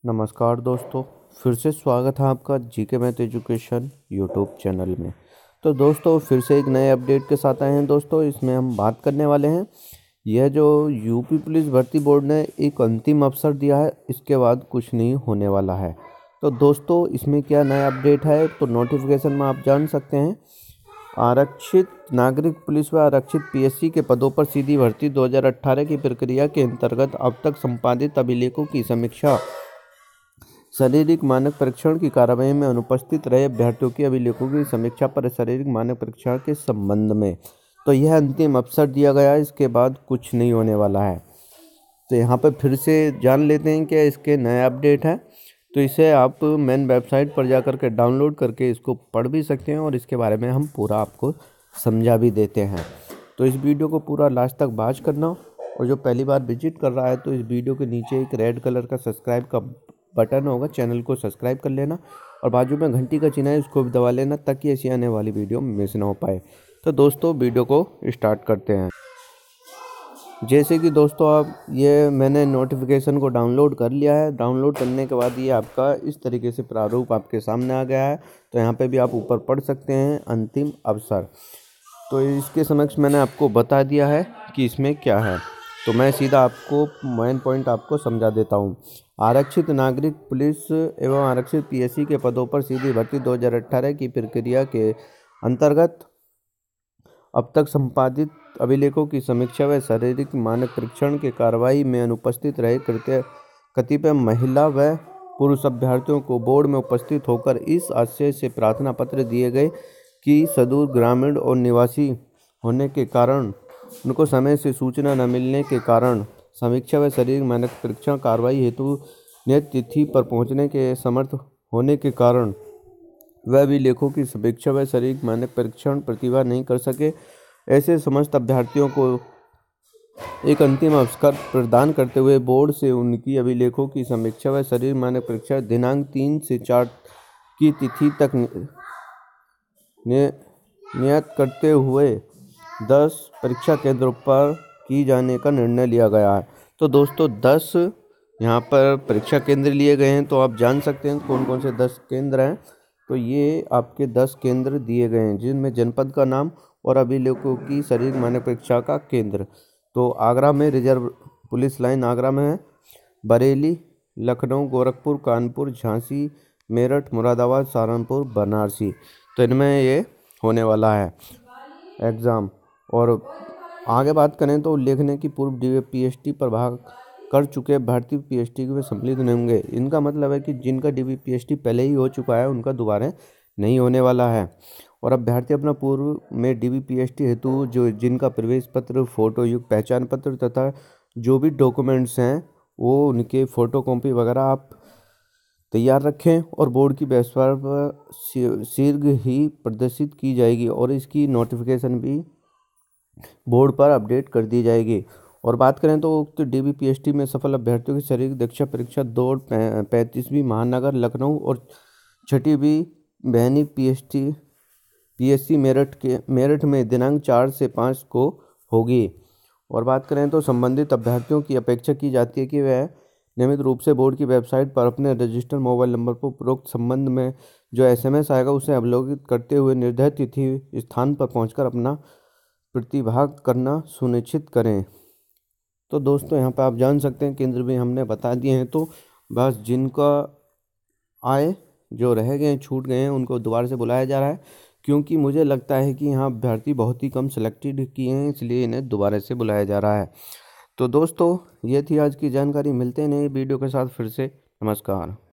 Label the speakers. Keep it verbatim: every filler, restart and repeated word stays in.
Speaker 1: नमस्कार दोस्तों, फिर से स्वागत है आपका GK math education YouTube channel में। तो दोस्तों फिर से एक नए अपडेट के साथ आए हैं। दोस्तों इसमें हम बात करने वाले हैं, यह जो यूपी पुलिस भर्ती बोर्ड ने एक अंतिम अवसर दिया है, इसके बाद कुछ नहीं होने वाला है। तो दोस्तों इसमें क्या नया अपडेट है, तो नोटिफिकेशन में आप जान सकते हैं। आरक्षित नागरिक पुलिस व आरक्षित पीएससी के पदों पर सीधी भर्ती दो हज़ार अठारह की प्रक्रिया के अंतर्गत अब तक संपादित अभिलेखों की समीक्षा, शारीरिक मानक परीक्षण की कार्रवाई में अनुपस्थित रहे अभ्यर्थियों की अभिलेखों की समीक्षा पर शारीरिक मानक परीक्षण के संबंध में, तो यह अंतिम अवसर दिया गया। इसके बाद कुछ नहीं होने वाला है। तो यहाँ पर फिर से जान लेते हैं कि इसके नए अपडेट है। तो इसे आप मेन वेबसाइट पर जा कर के डाउनलोड करके इसको पढ़ भी सकते हैं और इसके बारे में हम पूरा आपको समझा भी देते हैं। तो इस वीडियो को पूरा लास्ट तक वॉच करना, और जो पहली बार विजिट कर रहा है तो इस वीडियो के नीचे एक रेड कलर का सब्सक्राइब का बटन होगा, चैनल को सब्सक्राइब कर लेना और बाजू में घंटी का चिन्ह है, उसको भी दबा लेना ताकि ऐसी आने वाली वीडियो मिस ना हो पाए। तो दोस्तों वीडियो को स्टार्ट करते हैं। जैसे कि दोस्तों आप ये मैंने नोटिफिकेशन को डाउनलोड कर लिया है। डाउनलोड करने के बाद ये आपका इस तरीके से प्रारूप आपके सामने आ गया है। तो यहाँ पे भी आप ऊपर पढ़ सकते हैं अंतिम अवसर। तो इसके समक्ष मैंने आपको बता दिया है कि इसमें क्या है। तो मैं सीधा आपको मेन पॉइंट आपको समझा देता हूँ। आरक्षित नागरिक पुलिस एवं आरक्षित पीएससी के पदों पर सीधी भर्ती दो हज़ार अठारह की प्रक्रिया के अंतर्गत अब तक संपादित अभिलेखों की समीक्षा व शारीरिक मानक परीक्षण के कार्रवाई में अनुपस्थित रहे कतिपय महिला व पुरुष अभ्यर्थियों को बोर्ड में उपस्थित होकर इस आशय से प्रार्थना पत्र दिए गए कि सुदूर ग्रामीण और निवासी होने के कारण उनको समय से सूचना न मिलने के कारण समीक्षा व शारीरिक मानक परीक्षण कार्रवाई हेतु नियत तिथि पर पहुंचने के समर्थ होने के कारण वह भी लेखों की समीक्षा व शारीरिक मानक परीक्षण प्रतिभा नहीं कर सके। ऐसे समस्त अभ्यर्थियों को एक अंतिम अवसर प्रदान करते हुए बोर्ड से उनकी अभिलेखों की समीक्षा व शारीरिक मानक परीक्षा दिनांक तीन से चार की तिथि तक नियत करते हुए दस परीक्षा केंद्रों पर की जाने का निर्णय लिया गया है। तो दोस्तों दस यहाँ पर परीक्षा केंद्र लिए गए हैं। तो आप जान सकते हैं कौन कौन से दस केंद्र हैं। तो ये आपके दस केंद्र दिए गए हैं, जिनमें जनपद का नाम और अभिलेखों की शारीरिक मानक परीक्षा का केंद्र। तो आगरा में रिजर्व पुलिस लाइन आगरा में है, बरेली, लखनऊ, गोरखपुर, कानपुर, झांसी, मेरठ, मुरादाबाद, सहारनपुर, बनारसी। तो इनमें ये होने वाला है एग्ज़ाम। और आगे बात करें तो उल्लेखनीय की पूर्व डी पीएसटी पर भाग कर चुके भर्ती पीएसटी में सम्मिलित नहीं होंगे। इनका मतलब है कि जिनका डीबी पीएसटी पहले ही हो चुका है उनका दोबारा नहीं होने वाला है। और अभ्यर्थी अपना पूर्व में डीबी पीएसटी हेतु जो जिनका प्रवेश पत्र, फोटो युक्त पहचान पत्र तथा जो भी डॉक्यूमेंट्स हैं वो उनके फ़ोटो कॉपी वगैरह आप तैयार रखें और बोर्ड की वेबसाइट पर शीघ्र ही प्रदर्शित की जाएगी और इसकी नोटिफिकेशन भी बोर्ड पर अपडेट कर दी जाएगी। और बात करें तो उक्त डीबी पीएसटी में सफल अभ्यर्थियों की शारीरिक दक्षता परीक्षा दौड़ पैंतीसवीं महानगर लखनऊ और छठी भी बहनी पीएसटी पीएससी मेरठ के मेरठ में दिनांक चार से पाँच को होगी। और बात करें तो संबंधित अभ्यर्थियों की अपेक्षा की जाती है कि वह नियमित रूप से बोर्ड की वेबसाइट पर अपने रजिस्टर्ड मोबाइल नंबर पर उपरोक्त संबंध में जो एसएमएस आएगा उसे अवलोकित करते हुए निर्धारित तिथि स्थान पर पहुंचकर अपना प्रतिभाग करना सुनिश्चित करें। तो दोस्तों यहाँ पर आप जान सकते हैं केंद्र भी हमने बता दिए हैं। तो बस जिनका आए जो रह गए छूट गए हैं उनको दोबारा से बुलाया जा रहा है, क्योंकि मुझे लगता है कि यहाँ अभ्यर्थी बहुत ही कम सिलेक्टेड किए हैं, इसलिए इन्हें दोबारा से बुलाया जा रहा है। तो दोस्तों ये थी आज की जानकारी। मिलते हैं नई वीडियो के साथ फिर से। नमस्कार।